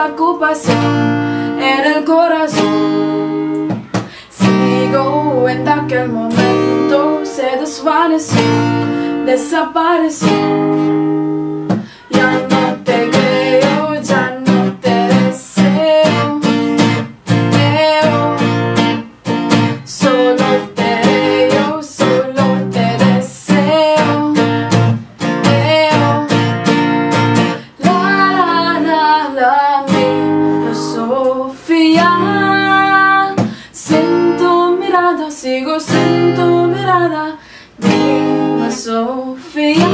preocupación en el corazón. Sigo en aquel momento, se desvaneció, desapareció. Ya no te creo, ya no te deseo, solo te veo, solo te deseo, mi Sofía. Sin tu mirada, sigo sin tu mirada, dime Sofía.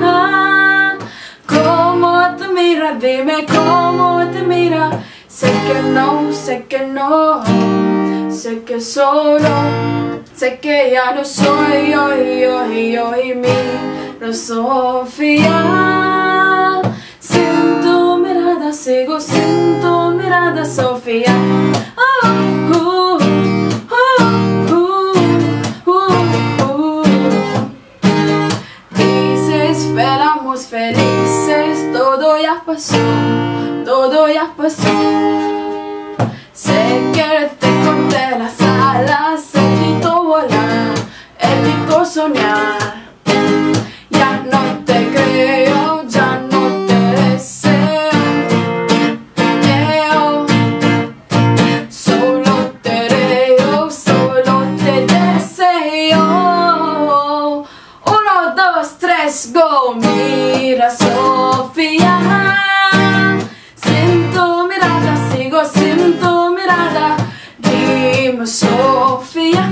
¿Cómo te mira? Dime cómo te mira. Sé que no, sé que no, sé que solo, sé que ya no soy yo y mi Sofía. Sin tu mirada, sigo sin tu mirada, Sofía. Dices, éramos felices, todo ya pasó, todo ya pasó. Sé que te corté las alas, evito volar, evito soñar. Ya no te creo, ya no te deseo, solo te veo, solo te deseo. 1, 2, 3, go. Mira Sofía, sin tu mirada, sigo sin tu mirada, dime Sofía.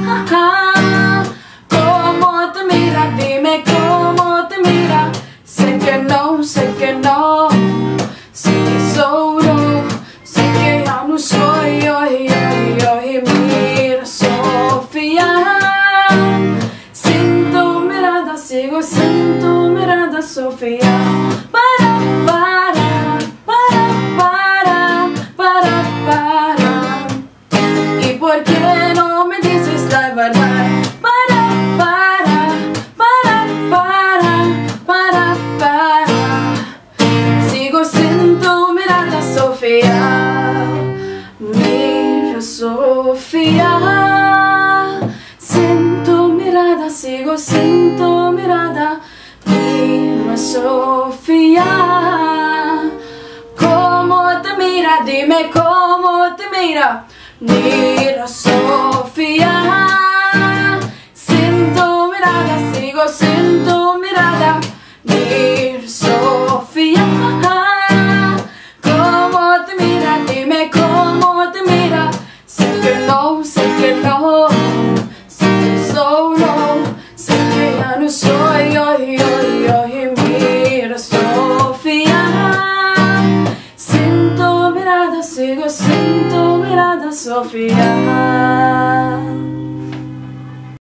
¿Cómo te mira? Dime cómo te mira. Sé que no, sé que no, sé que solo, sé que ya no soy yo y mira Sofía. Sin tu mirada, sigo sin tu mirada, Sofía. ¿Y por qué no me dices la verdad? Sigo sin tu mirada, Sofía. Mira Sofía. Sin tu mirada, sigo sin tu mirada, mira Sofía. ¿Cómo te mira? Dime cómo te mira, mira Sofía. Sin tu mirada, sigo sin tu mirada, mira Sofía. ¿Cómo te mira? Dime cómo te mira. Sé que no, sé que no, sé que solo, sé que ya no soy yo y mira Sofía. Sin tu mirada, sigo sin tu mirada, Sofía.